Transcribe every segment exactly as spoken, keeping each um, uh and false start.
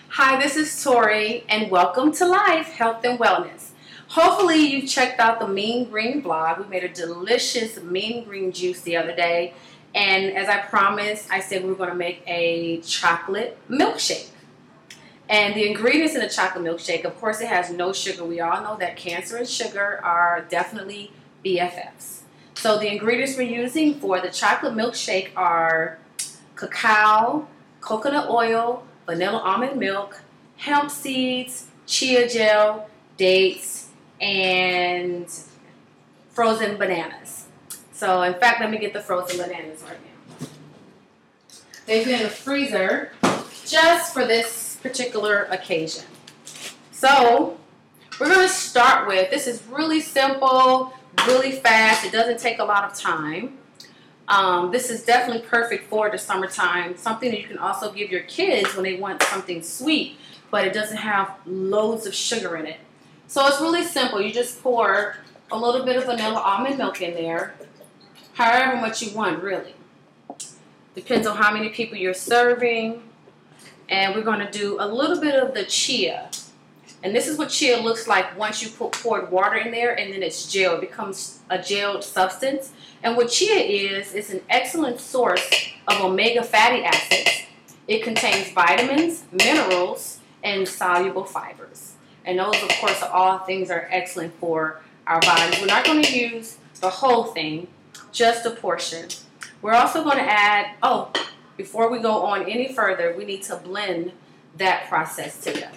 Hi, this is Tori, and welcome to Life, Health, and Wellness. Hopefully you've checked out the Mean Green blog. We made a delicious Mean Green juice the other day, and as I promised, I said we were going to make a chocolate milkshake. And the ingredients in the chocolate milkshake, of course, it has no sugar. We all know that cancer and sugar are definitely B F Fs. So the ingredients we're using for the chocolate milkshake are cacao, coconut oil, vanilla almond milk, hemp seeds, chia gel, dates, and frozen bananas. So in fact, let me get the frozen bananas right now. They've been in the freezer just for this particular occasion. So we're going to start with, this is really simple, really fast. It doesn't take a lot of time. Um, this is definitely perfect for the summertime. Something that you can also give your kids when they want something sweet, but it doesn't have loads of sugar in it. So it's really simple. You just pour a little bit of vanilla almond milk in there, however much you want, really. Depends on how many people you're serving. And we're going to do a little bit of the chia. And this is what chia looks like once you put poured water in there and then it's gel. It becomes a gelled substance. And what chia is, is an excellent source of omega fatty acids. It contains vitamins, minerals, and soluble fibers. And those, of course, are all things that are excellent for our bodies. We're not going to use the whole thing, just a portion. We're also going to add, oh, before we go on any further, we need to blend that process together.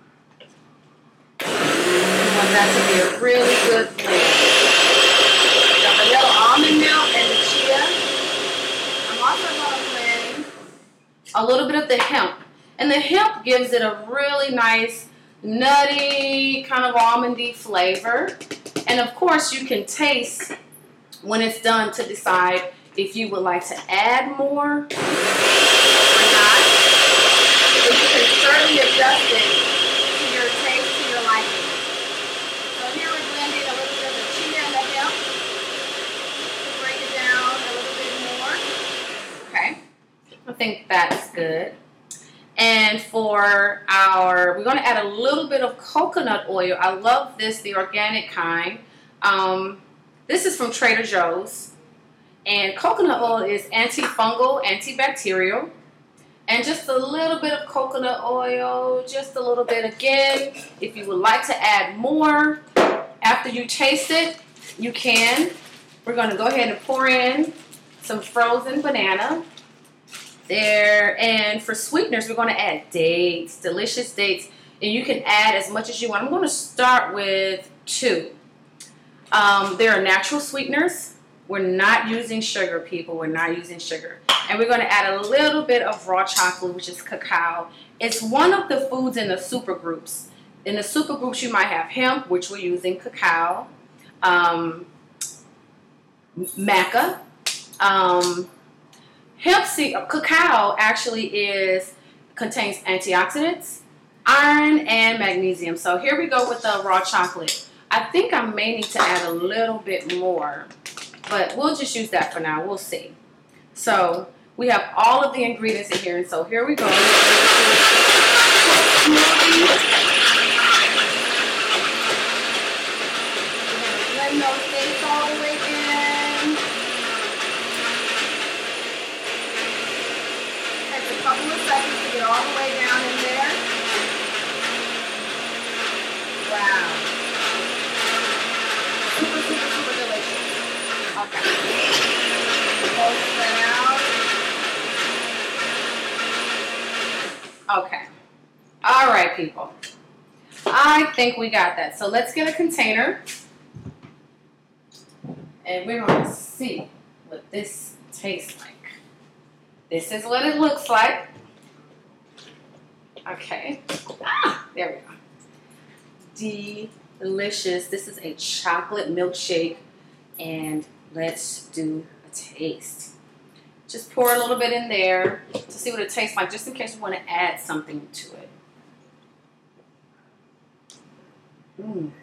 We want that to be a really good blend. The vanilla almond milk and the chia. I'm also going to blend a little bit of the hemp. And the hemp gives it a really nice, nutty, kind of almondy flavor. And of course, you can taste when it's done to decide if you would like to add more or not. But you can certainly adjust it to your taste, to your liking. So here we're blending a little bit of the chia and the hemp to break it down a little bit more. Okay, I think that's good. And for our, we're going to add a little bit of coconut oil. I love this, the organic kind. Um, this is from Trader Joe's. And coconut oil is antifungal, antibacterial. And just a little bit of coconut oil, just a little bit again. If you would like to add more after you taste it, you can. We're going to go ahead and pour in some frozen banana there. And for sweeteners, we're going to add dates, delicious dates. And you can add as much as you want. I'm going to start with two. Um, there are natural sweeteners. We're not using sugar, people. We're not using sugar. And we're going to add a little bit of raw chocolate, which is cacao. It's one of the foods in the supergroups. In the supergroups, you might have hemp, which we're using, cacao, um, maca. Um, hemp seed, cacao actually is contains antioxidants, iron, and magnesium. So here we go with the raw chocolate. I think I may need to add a little bit more, but we'll just use that for now. We'll see. So we have all of the ingredients in here, and so here we go. Blend those dates all the way in. Takes a couple of seconds to get all the way down in there. Wow. Super, super, super delicious. Okay. Close that out. Okay. All right, people. I think we got that. So let's get a container. And we're going to see what this tastes like. This is what it looks like. Okay. Ah, there we go. Delicious. This is a chocolate milkshake. And let's do a taste. Just pour a little bit in there to see what it tastes like, just in case you want to add something to it. Mmm.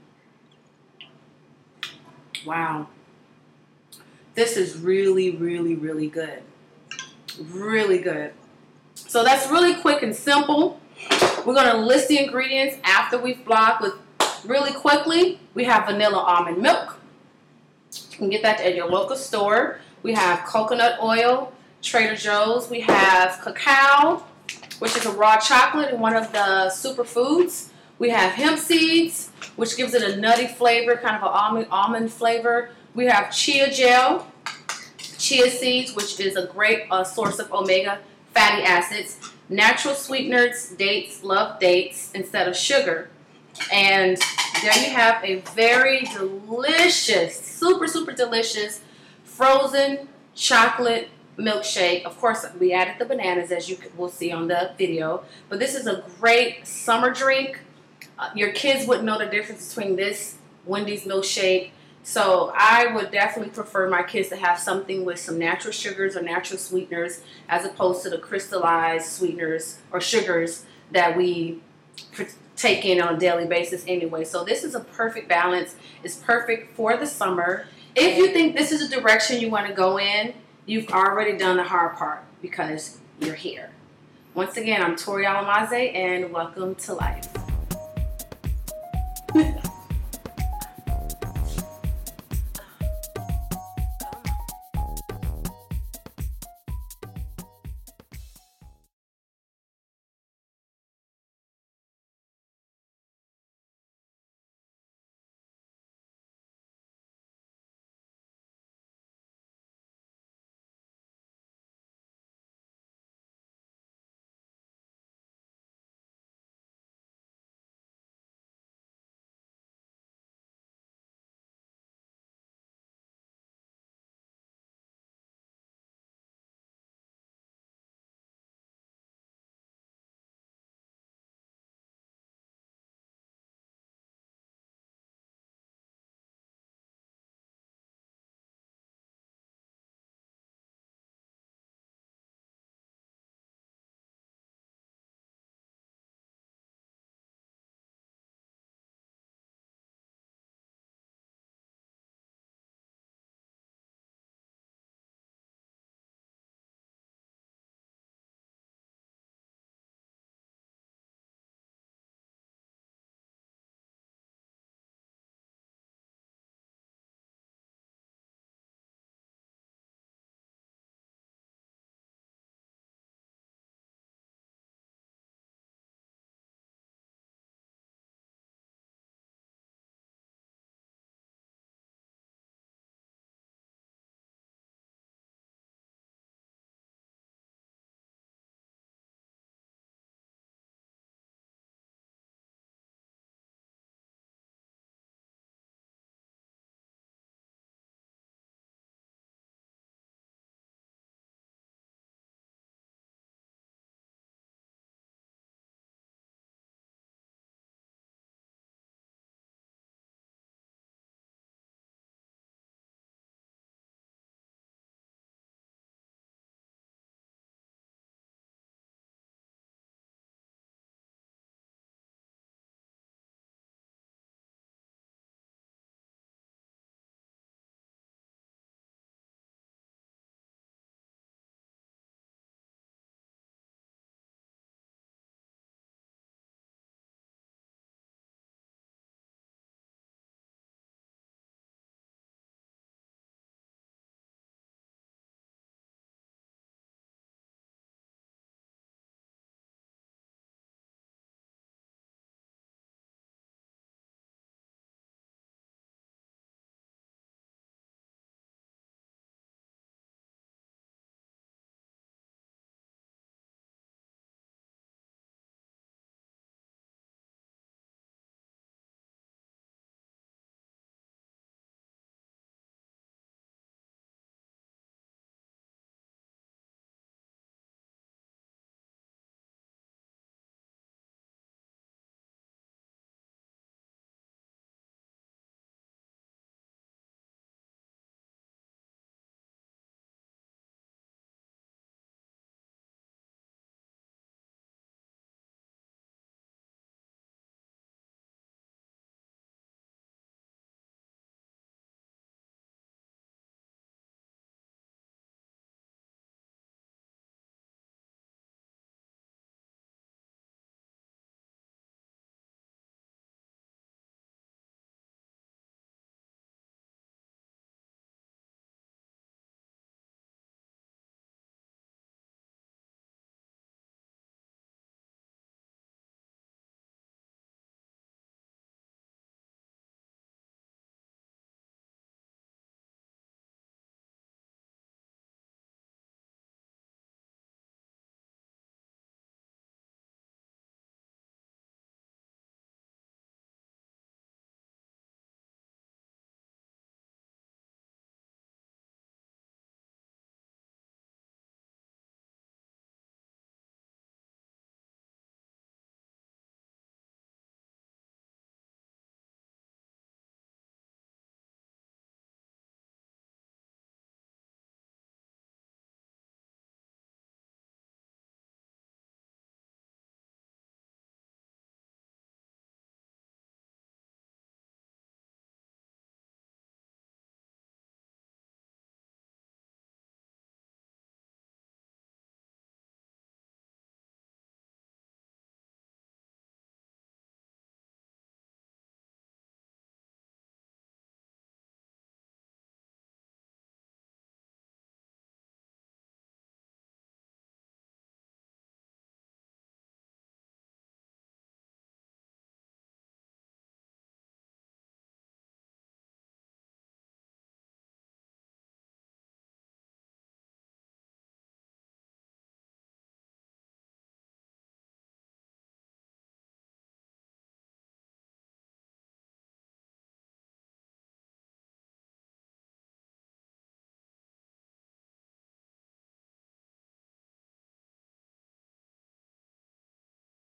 Wow. This is really, really, really good. Really good. So that's really quick and simple. We're going to list the ingredients after we've blocked with really quickly. We have vanilla almond milk. You can get that at your local store. We have coconut oil, Trader Joe's. We have cacao, which is a raw chocolate and one of the superfoods. We have hemp seeds, which gives it a nutty flavor, kind of an almond, almond flavor. We have chia gel, chia seeds, which is a great uh, source of omega fatty acids. Natural sweeteners, dates, love dates instead of sugar. And there you have a very delicious, super, super delicious frozen chocolate milkshake. Of course, we added the bananas, as you will see on the video. But this is a great summer drink. Uh, your kids wouldn't know the difference between this Wendy's milkshake. So I would definitely prefer my kids to have something with some natural sugars or natural sweeteners as opposed to the crystallized sweeteners or sugars that we take in on a daily basis anyway. So this is a perfect balance. It's perfect for the summer. If you think this is a direction you want to go in, you've already done the hard part because you're here. Once again, I'm Tori Alamaze and welcome to life.